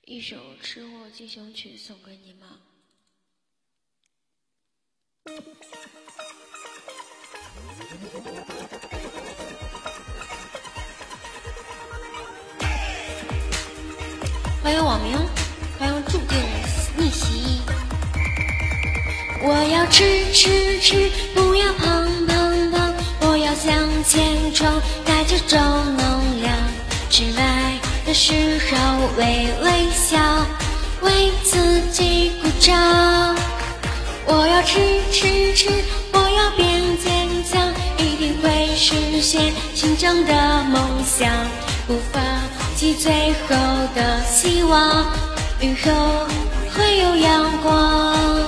一首《吃货进行曲》送给你们。欢迎网名，欢迎注定逆袭。我要吃，不要胖，我要向前冲，带着正能量。吃饭的时候微笑，为自己鼓掌。我要吃，我要变坚强，一定会实现心中的梦想，不放弃最后的希望，雨后会有阳光。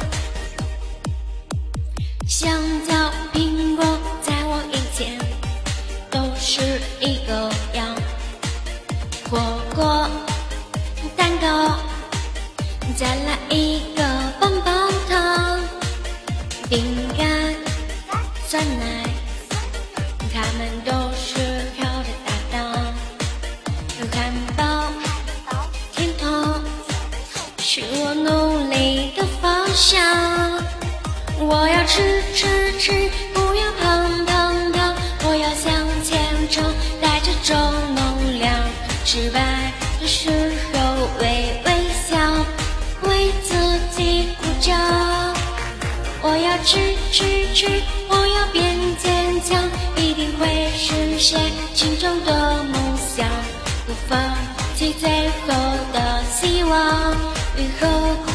香蕉、苹果在我眼前都是一个样，火锅、蛋糕，再来一个棒棒糖，饼干、酸奶，它们都是好的搭档。汉堡、甜筒是我努力的方向。我要吃，不要胖，我要向前冲，带着正能量。失败的时候微笑，为自己鼓掌。我要吃，我要变坚强，一定会实现心中的梦想，不放弃最后的希望，雨后